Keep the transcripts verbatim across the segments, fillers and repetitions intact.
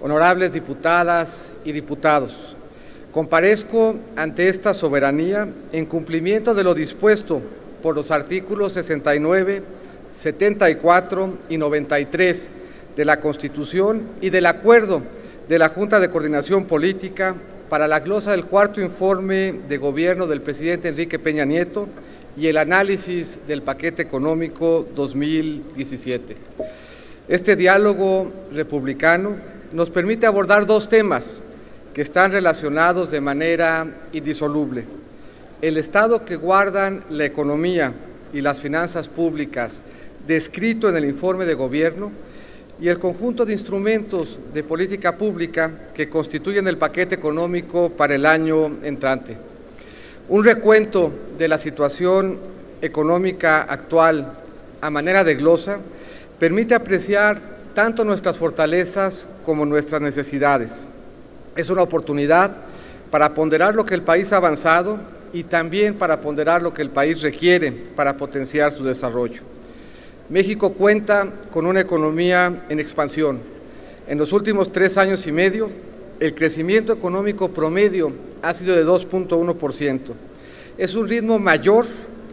honorables diputadas y diputados, comparezco ante esta soberanía en cumplimiento de lo dispuesto por los artículos sesenta y nueve, setenta y cuatro y noventa y tres de la Constitución y del Acuerdo de la Junta de Coordinación Política para la glosa del cuarto informe de gobierno del presidente Enrique Peña Nieto y el análisis del paquete económico dos mil diecisiete. Este diálogo republicano nos permite abordar dos temas que están relacionados de manera indisoluble: el estado que guardan la economía y las finanzas públicas descrito en el informe de gobierno y el conjunto de instrumentos de política pública que constituyen el paquete económico para el año entrante. Un recuento de la situación económica actual a manera de glosa permite apreciar tanto nuestras fortalezas como nuestras necesidades. Es una oportunidad para ponderar lo que el país ha avanzado y también para ponderar lo que el país requiere para potenciar su desarrollo. México cuenta con una economía en expansión. En los últimos tres años y medio, el crecimiento económico promedio ha sido de dos punto uno por ciento. Es un ritmo mayor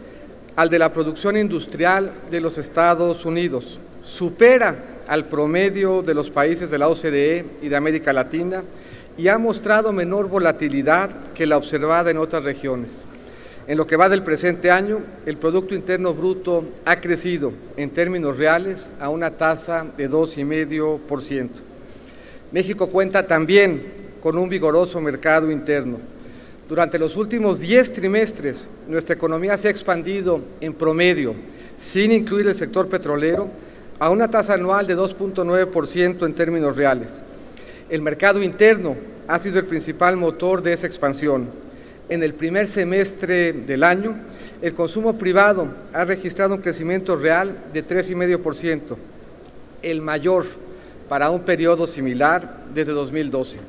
al de la producción industrial de los Estados Unidos. Supera al promedio de los países de la O C D E y de América Latina y ha mostrado menor volatilidad que la observada en otras regiones. En lo que va del presente año, el Producto Interno Bruto ha crecido en términos reales a una tasa de dos coma cinco por ciento. México cuenta también con un vigoroso mercado interno. Durante los últimos diez trimestres, nuestra economía se ha expandido en promedio, sin incluir el sector petrolero, a una tasa anual de dos punto nueve por ciento en términos reales. El mercado interno ha sido el principal motor de esa expansión. En el primer semestre del año, el consumo privado ha registrado un crecimiento real de tres coma cinco por ciento, el mayor para un periodo similar desde dos mil doce.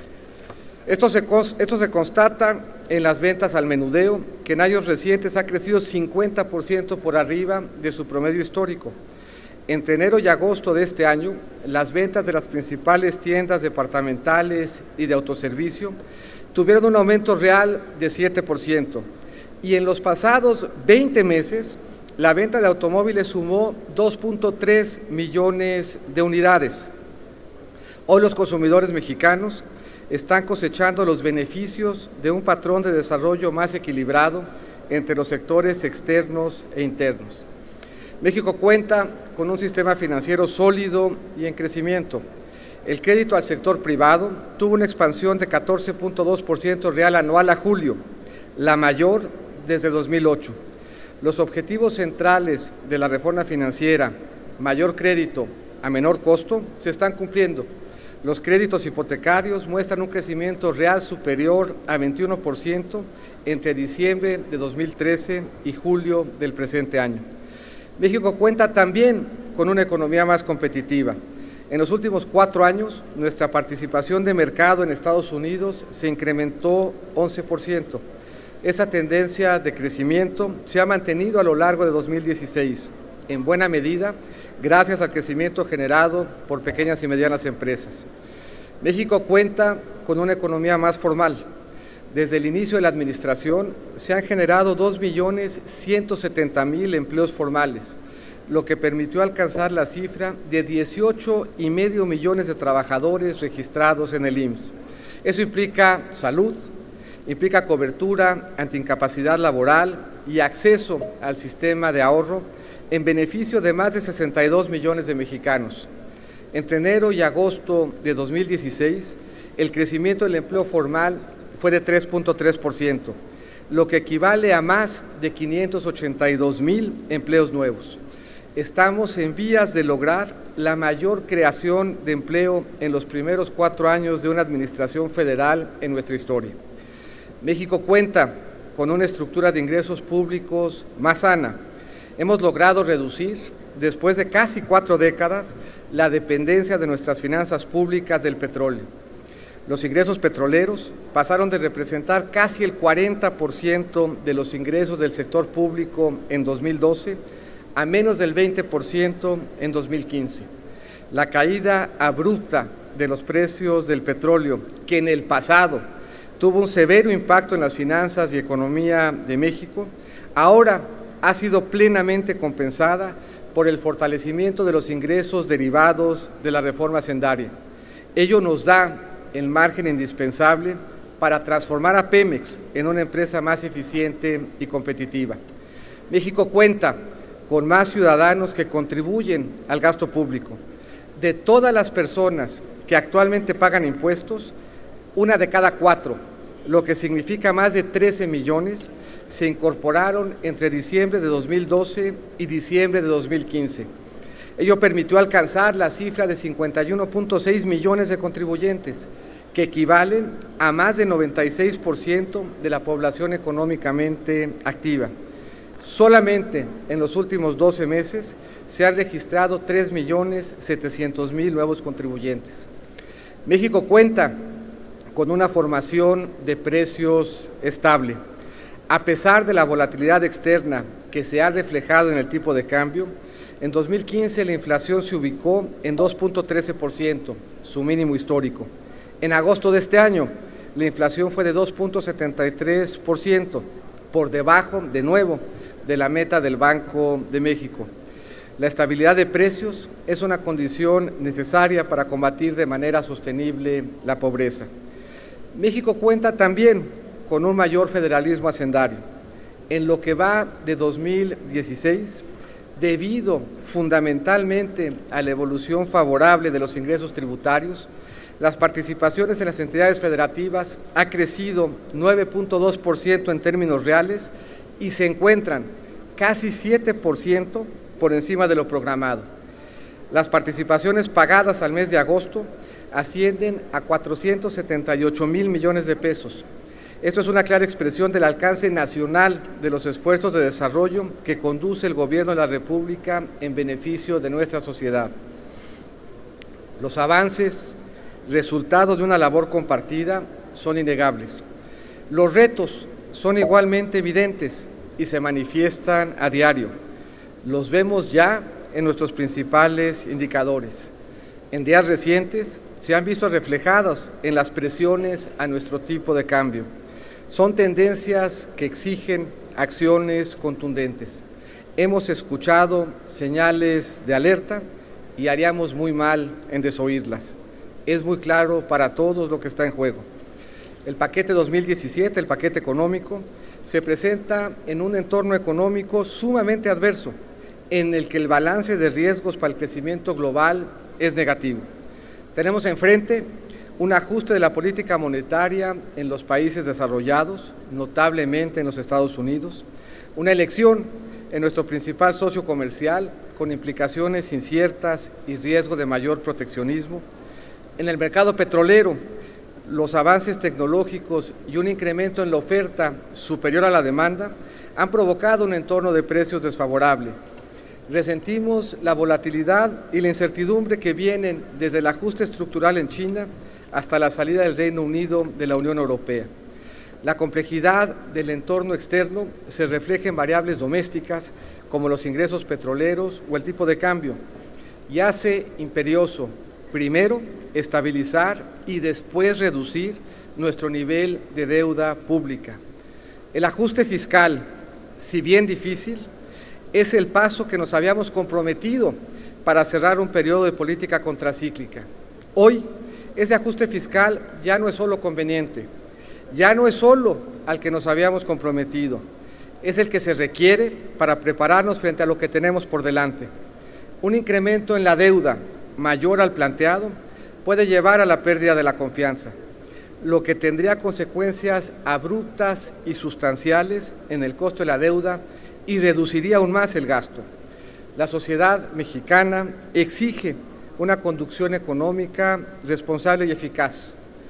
Esto se, esto se constata en las ventas al menudeo, que en años recientes ha crecido cincuenta por ciento por arriba de su promedio histórico. Entre enero y agosto de este año, las ventas de las principales tiendas departamentales y de autoservicio tuvieron un aumento real de siete por ciento. Y en los pasados veinte meses, la venta de automóviles sumó dos punto tres millones de unidades. Hoy los consumidores mexicanos están cosechando los beneficios de un patrón de desarrollo más equilibrado entre los sectores externos e internos. México cuenta con un sistema financiero sólido y en crecimiento. El crédito al sector privado tuvo una expansión de catorce punto dos por ciento real anual a julio, la mayor desde dos mil ocho. Los objetivos centrales de la reforma financiera, mayor crédito a menor costo, se están cumpliendo. Los créditos hipotecarios muestran un crecimiento real superior a veintiuno por ciento entre diciembre de dos mil trece y julio del presente año. México cuenta también con una economía más competitiva. En los últimos cuatro años, nuestra participación de mercado en Estados Unidos se incrementó once por ciento. Esa tendencia de crecimiento se ha mantenido a lo largo de dos mil dieciséis, en buena medida gracias al crecimiento generado por pequeñas y medianas empresas. México cuenta con una economía más formal. Desde el inicio de la administración se han generado dos millones ciento setenta mil empleos formales, lo que permitió alcanzar la cifra de dieciocho y medio millones de trabajadores registrados en el I M S S. Eso implica salud, implica cobertura ante incapacidad laboral y acceso al sistema de ahorro en beneficio de más de sesenta y dos millones de mexicanos. Entre enero y agosto de dos mil dieciséis, el crecimiento del empleo formal fue de tres punto tres por ciento, lo que equivale a más de quinientos ochenta y dos mil empleos nuevos. Estamos en vías de lograr la mayor creación de empleo en los primeros cuatro años de una administración federal en nuestra historia. México cuenta con una estructura de ingresos públicos más sana. Hemos logrado reducir, después de casi cuatro décadas, la dependencia de nuestras finanzas públicas del petróleo. Los ingresos petroleros pasaron de representar casi el cuarenta por ciento de los ingresos del sector público en dos mil doce a menos del veinte por ciento en dos mil quince. La caída abrupta de los precios del petróleo, que en el pasado tuvo un severo impacto en las finanzas y economía de México, ahora ha sido plenamente compensada por el fortalecimiento de los ingresos derivados de la reforma hacendaria. Ello nos da el margen indispensable para transformar a Pemex en una empresa más eficiente y competitiva. México cuenta con más ciudadanos que contribuyen al gasto público. De todas las personas que actualmente pagan impuestos, una de cada cuatro, lo que significa más de trece millones, se incorporaron entre diciembre de dos mil doce y diciembre de dos mil quince. Ello permitió alcanzar la cifra de cincuenta y uno punto seis millones de contribuyentes, que equivalen a más del noventa y seis por ciento de la población económicamente activa. Solamente en los últimos doce meses se han registrado tres millones setecientos mil nuevos contribuyentes. México cuenta con una formación de precios estable. A pesar de la volatilidad externa que se ha reflejado en el tipo de cambio, en dos mil quince la inflación se ubicó en dos punto trece por ciento, su mínimo histórico. En agosto de este año, la inflación fue de dos punto setenta y tres por ciento, por debajo, de nuevo, de la meta del Banco de México. La estabilidad de precios es una condición necesaria para combatir de manera sostenible la pobreza. México cuenta también con un mayor federalismo hacendario. En lo que va de dos mil dieciséis, debido fundamentalmente a la evolución favorable de los ingresos tributarios, las participaciones en las entidades federativas ha crecido nueve punto dos por ciento en términos reales y se encuentran casi siete por ciento por encima de lo programado. Las participaciones pagadas al mes de agosto ascienden a cuatrocientos setenta y ocho mil millones de pesos. Esto es una clara expresión del alcance nacional de los esfuerzos de desarrollo que conduce el Gobierno de la República en beneficio de nuestra sociedad. Los avances, resultado de una labor compartida, son innegables. Los retos son igualmente evidentes y se manifiestan a diario. Los vemos ya en nuestros principales indicadores. En días recientes se han visto reflejados en las presiones a nuestro tipo de cambio. Son tendencias que exigen acciones contundentes. Hemos escuchado señales de alerta y haríamos muy mal en desoírlas. Es muy claro para todos lo que está en juego. El paquete dos mil diecisiete, el paquete económico, se presenta en un entorno económico sumamente adverso, en el que el balance de riesgos para el crecimiento global es negativo. Tenemos enfrente un ajuste de la política monetaria en los países desarrollados, notablemente en los Estados Unidos, una elección en nuestro principal socio comercial con implicaciones inciertas y riesgo de mayor proteccionismo. En el mercado petrolero, los avances tecnológicos y un incremento en la oferta superior a la demanda han provocado un entorno de precios desfavorable. Resentimos la volatilidad y la incertidumbre que vienen desde el ajuste estructural en China hasta la salida del Reino Unido de la Unión Europea. La complejidad del entorno externo se refleja en variables domésticas como los ingresos petroleros o el tipo de cambio y hace imperioso, primero, estabilizar y después reducir nuestro nivel de deuda pública. El ajuste fiscal, si bien difícil, es el paso que nos habíamos comprometido para cerrar un periodo de política contracíclica. Hoy, ese ajuste fiscal ya no es solo conveniente, ya no es solo al que nos habíamos comprometido, es el que se requiere para prepararnos frente a lo que tenemos por delante. Un incremento en la deuda mayor al planteado puede llevar a la pérdida de la confianza, lo que tendría consecuencias abruptas y sustanciales en el costo de la deuda y reduciría aún más el gasto. La sociedad mexicana exige una conducción económica responsable y eficaz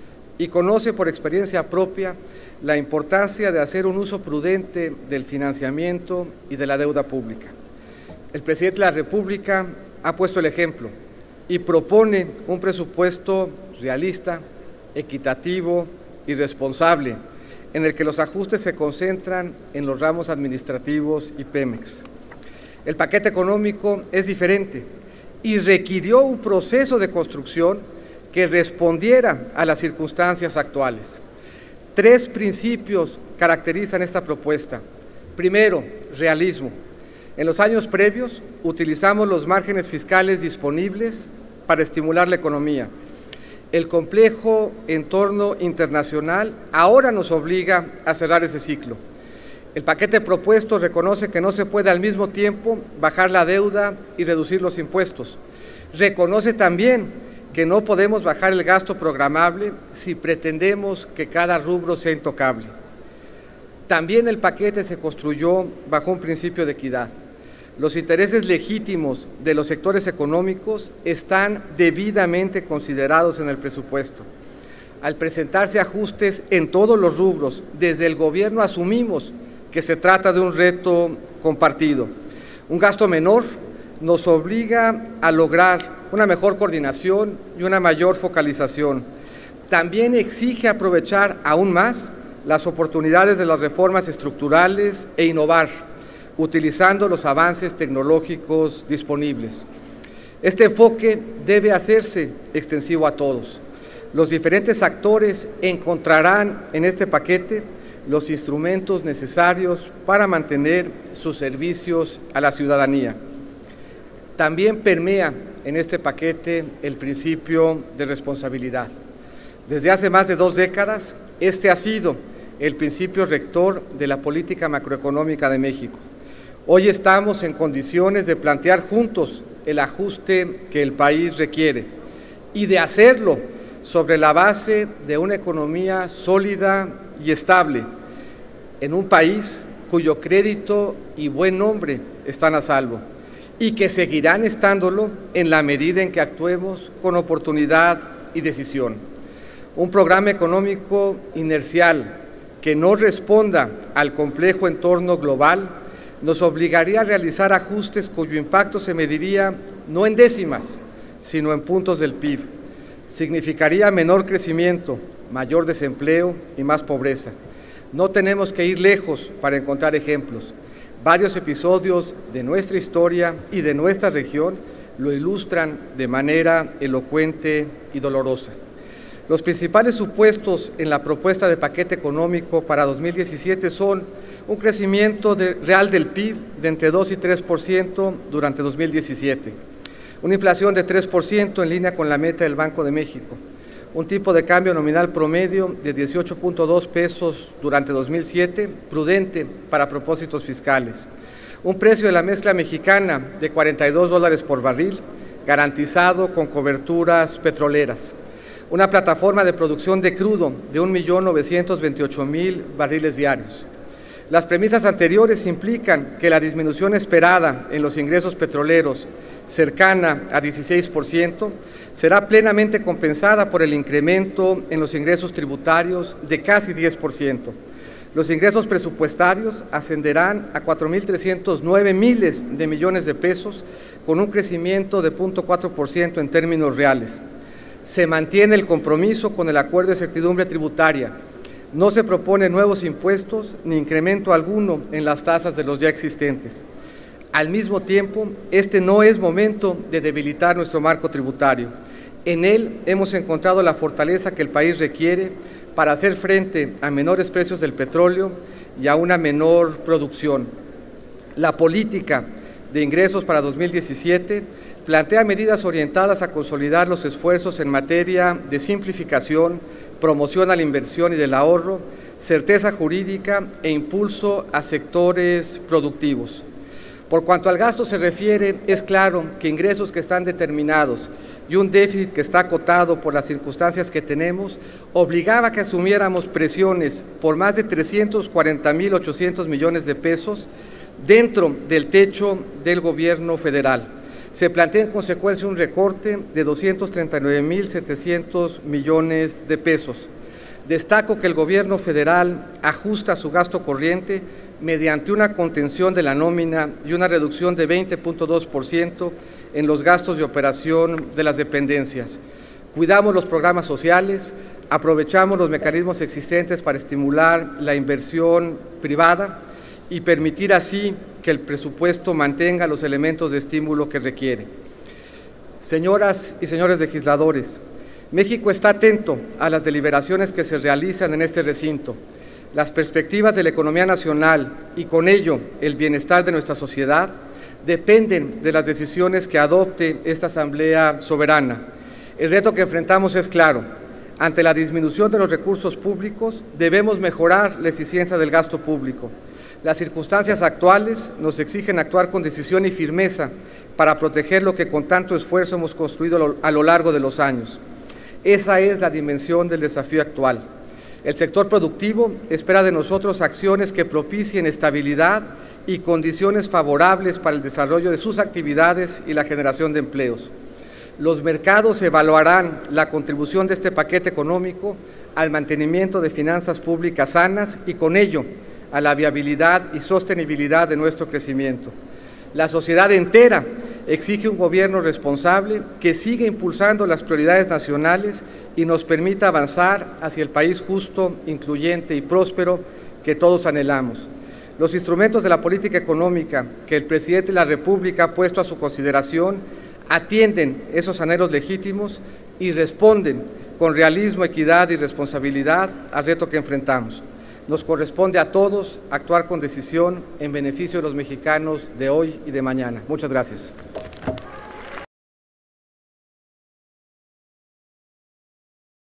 y conoce por experiencia propia la importancia de hacer un uso prudente del financiamiento y de la deuda pública. El presidente de la República ha puesto el ejemplo y propone un presupuesto realista, equitativo y responsable, en el que los ajustes se concentran en los ramos administrativos y Pemex. El paquete económico es diferente y requirió un proceso de construcción que respondiera a las circunstancias actuales. Tres principios caracterizan esta propuesta. Primero, realismo. En los años previos utilizamos los márgenes fiscales disponibles para estimular la economía. El complejo entorno internacional ahora nos obliga a cerrar ese ciclo. El paquete propuesto reconoce que no se puede al mismo tiempo bajar la deuda y reducir los impuestos. Reconoce también que no podemos bajar el gasto programable si pretendemos que cada rubro sea intocable. También el paquete se construyó bajo un principio de equidad. Los intereses legítimos de los sectores económicos están debidamente considerados en el presupuesto. Al presentarse ajustes en todos los rubros, desde el gobierno asumimos que se trata de un reto compartido. Un gasto menor nos obliga a lograr una mejor coordinación y una mayor focalización. También exige aprovechar aún más las oportunidades de las reformas estructurales e innovar, utilizando los avances tecnológicos disponibles. Este enfoque debe hacerse extensivo a todos. Los diferentes actores encontrarán en este paquete los instrumentos necesarios para mantener sus servicios a la ciudadanía. También permea en este paquete el principio de responsabilidad. Desde hace más de dos décadas, este ha sido el principio rector de la política macroeconómica de México. Hoy estamos en condiciones de plantear juntos el ajuste que el país requiere y de hacerlo sobre la base de una economía sólida y estable en un país cuyo crédito y buen nombre están a salvo y que seguirán estándolo en la medida en que actuemos con oportunidad y decisión. Un programa económico inercial que no responda al complejo entorno global nos obligaría a realizar ajustes cuyo impacto se mediría no en décimas, sino en puntos del P I B. Significaría menor crecimiento, mayor desempleo y más pobreza. No tenemos que ir lejos para encontrar ejemplos. Varios episodios de nuestra historia y de nuestra región lo ilustran de manera elocuente y dolorosa. Los principales supuestos en la propuesta de paquete económico para dos mil diecisiete son un crecimiento de, real del P I B de entre dos y tres por ciento durante dos mil diecisiete, una inflación de tres por ciento en línea con la meta del Banco de México, un tipo de cambio nominal promedio de dieciocho punto dos pesos durante dos mil siete, prudente para propósitos fiscales, un precio de la mezcla mexicana de cuarenta y dos dólares por barril, garantizado con coberturas petroleras, una plataforma de producción de crudo de un millón novecientos veintiocho mil barriles diarios. Las premisas anteriores implican que la disminución esperada en los ingresos petroleros, cercana a dieciséis por ciento, será plenamente compensada por el incremento en los ingresos tributarios de casi diez por ciento. Los ingresos presupuestarios ascenderán a cuatro mil trescientos nueve miles de millones de pesos, con un crecimiento de cero punto cuatro por ciento en términos reales. Se mantiene el compromiso con el acuerdo de certidumbre tributaria. No se propone nuevos impuestos ni incremento alguno en las tasas de los ya existentes. Al mismo tiempo, este no es momento de debilitar nuestro marco tributario. En él hemos encontrado la fortaleza que el país requiere para hacer frente a menores precios del petróleo y a una menor producción. La política de ingresos para dos mil diecisiete plantea medidas orientadas a consolidar los esfuerzos en materia de simplificación, promoción a la inversión y del ahorro, certeza jurídica e impulso a sectores productivos. Por cuanto al gasto se refiere, es claro que ingresos que están determinados y un déficit que está acotado por las circunstancias que tenemos, obligaba a que asumiéramos presiones por más de trescientos cuarenta mil ochocientos millones de pesos dentro del techo del gobierno federal. Se plantea en consecuencia un recorte de doscientos treinta y nueve mil setecientos millones de pesos. Destaco que el gobierno federal ajusta su gasto corriente mediante una contención de la nómina y una reducción de veinte punto dos por ciento en los gastos de operación de las dependencias. Cuidamos los programas sociales, aprovechamos los mecanismos existentes para estimular la inversión privada y permitir así que el presupuesto mantenga los elementos de estímulo que requiere. Señoras y señores legisladores, México está atento a las deliberaciones que se realizan en este recinto. Las perspectivas de la economía nacional y con ello el bienestar de nuestra sociedad dependen de las decisiones que adopte esta Asamblea Soberana. El reto que enfrentamos es claro. Ante la disminución de los recursos públicos, debemos mejorar la eficiencia del gasto público. Las circunstancias actuales nos exigen actuar con decisión y firmeza para proteger lo que con tanto esfuerzo hemos construido a lo largo de los años. Esa es la dimensión del desafío actual. El sector productivo espera de nosotros acciones que propicien estabilidad y condiciones favorables para el desarrollo de sus actividades y la generación de empleos. Los mercados evaluarán la contribución de este paquete económico al mantenimiento de finanzas públicas sanas y con ello a la viabilidad y sostenibilidad de nuestro crecimiento. La sociedad entera exige un gobierno responsable que siga impulsando las prioridades nacionales y nos permita avanzar hacia el país justo, incluyente y próspero que todos anhelamos. Los instrumentos de la política económica que el presidente de la República ha puesto a su consideración atienden esos anhelos legítimos y responden con realismo, equidad y responsabilidad al reto que enfrentamos. Nos corresponde a todos actuar con decisión en beneficio de los mexicanos de hoy y de mañana. Muchas gracias.